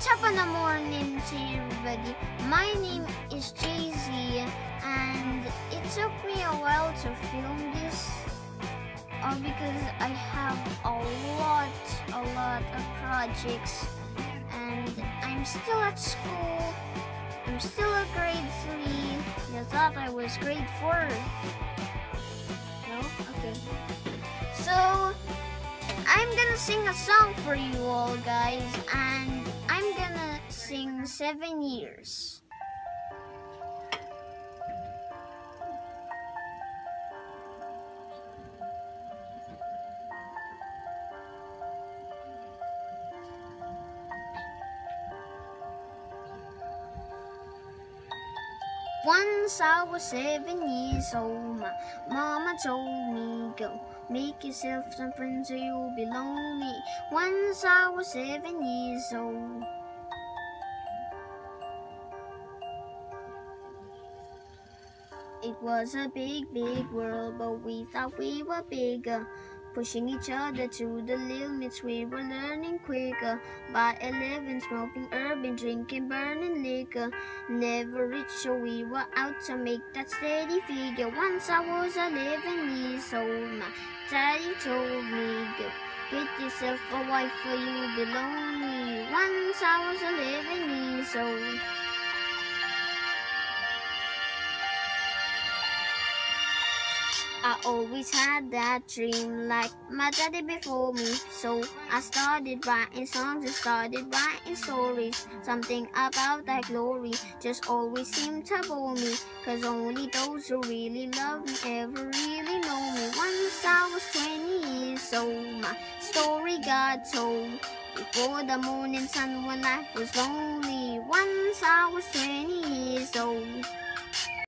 Top of the morning to everybody. My name is Jay-Z, and it took me a while to film this because I have a lot of projects, and I'm still at school. I'm still at grade 3. You thought I was grade 4. No? Okay. So, I'm gonna sing a song for you all, guys, and I'm gonna sing 7 years. Once I was 7 years old, my mama told me, go make yourself some friends or you'll be lonely. Once I was 7 years old. It was a big world, but we thought we were bigger. Pushing each other to the limits, we were learning quicker. By 11, smoking herb and drinking burning liquor. Never rich, so we were out to make that steady figure. Once I was 11 years old, my daddy told me, go get yourself a wife or you'll be lonely. Once I was 11 years old. I always had that dream like my daddy before me. So I started writing songs and started writing stories. Something about that glory just always seemed to bore me, 'cause only those who really love me ever really know me. Once I was 20 years old, my story got told. Before the morning sun when life was lonely. Once I was 20 years old.